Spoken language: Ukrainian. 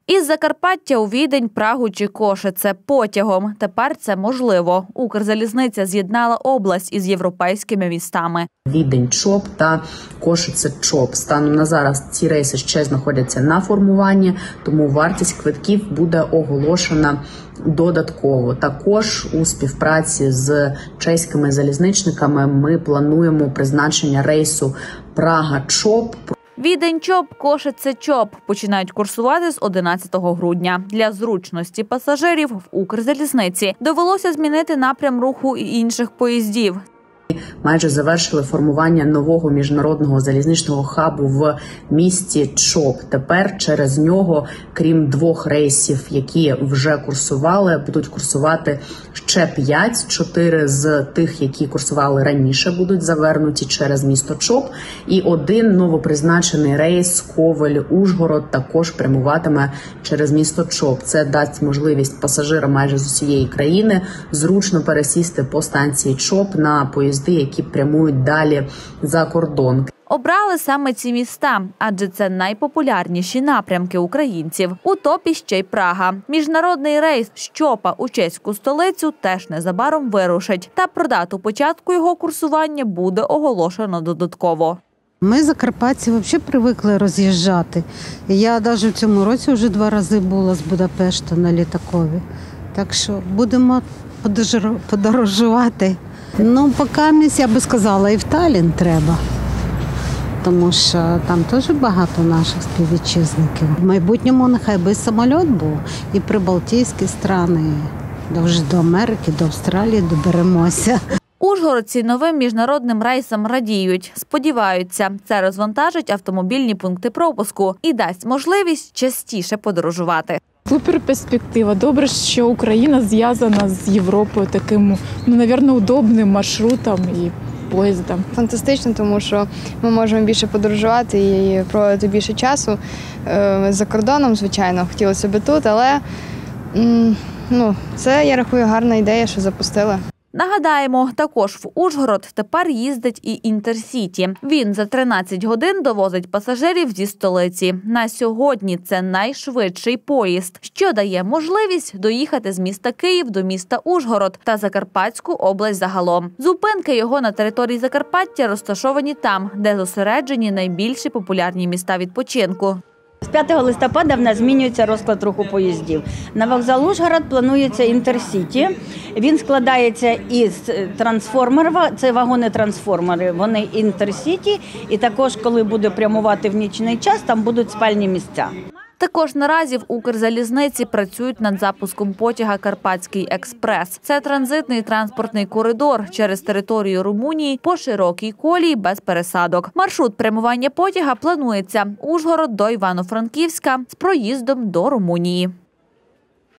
Із Закарпаття у Відень, Прагу чи Кошице потягом. Тепер це можливо. Укрзалізниця з'єднала область із європейськими містами. Відень-ЧОП та Кошице-ЧОП. Станом на зараз ці рейси ще знаходяться на формуванні, тому вартість квитків буде оголошена додатково. Також у співпраці з чеськими залізничниками ми плануємо призначення рейсу Прага-ЧОП. Відень-ЧОП, Кошице-ЧОП починають курсувати з 11 грудня. Для зручності пасажирів в Укрзалізниці довелося змінити напрям руху і інших поїздів. Майже завершили формування нового міжнародного залізничного хабу в місті ЧОП. Тепер через нього, крім 2 рейсів, які вже курсували, будуть курсувати ще 5. 4 з тих, які курсували раніше, будуть завернуті через місто ЧОП. І 1 новопризначений рейс Ковель-Ужгород також прямуватиме через місто ЧОП. Це дасть можливість пасажирам майже з усієї країни зручно пересісти по станції ЧОП на поїзди, які прямують далі за кордон. Обрали саме ці міста, адже це найпопулярніші напрямки українців. У топі ще й Прага. Міжнародний рейс з ЧОПа у чеську столицю теж незабаром вирушить. Та про дату початку його курсування буде оголошено додатково. Ми, закарпатці, взагалі привикли роз'їжджати. Я навіть в цьому році вже 2 рази була з Будапешта на літакові. Так що будемо подорожувати. Ну, поки я би сказала, і в Таллін треба, тому що там теж багато наших співвітчизників. В майбутньому нехай би самоліт був і прибалтійські країни, вже до Америки, до Австралії доберемося. Ужгородці новим міжнародним рейсам радіють. Сподіваються, це розвантажить автомобільні пункти пропуску і дасть можливість частіше подорожувати. Супер перспектива. Добре, що Україна зв'язана з Європою таким, напевно, удобним маршрутом і поїздом. Фантастично, тому що ми можемо більше подорожувати і проводити більше часу за кордоном, звичайно. Хотілося б тут, але це, я рахую, гарна ідея, що запустили. Нагадаємо, також в Ужгород тепер їздить і Інтерсіті. Він за 13 годин довозить пасажирів зі столиці. На сьогодні це найшвидший поїзд, що дає можливість доїхати з міста Київ до міста Ужгород та Закарпатську область загалом. Зупинки його на території Закарпаття розташовані там, де зосереджені найбільші популярні міста відпочинку. З 5 листопада в нас змінюється розклад руху поїздів. На вокзал Ужгород планується Інтерсіті. Він складається із трансформерів, це вагони-трансформери, вони Інтерсіті. І також, коли буде прямувати в нічний час, там будуть спальні місця. Також наразі в Укрзалізниці працюють над запуском потяга «Карпатський експрес». Це транзитний транспортний коридор через територію Румунії по широкій колії без пересадок. Маршрут прямування потяга планується – Ужгород до Івано-Франківська з проїздом до Румунії.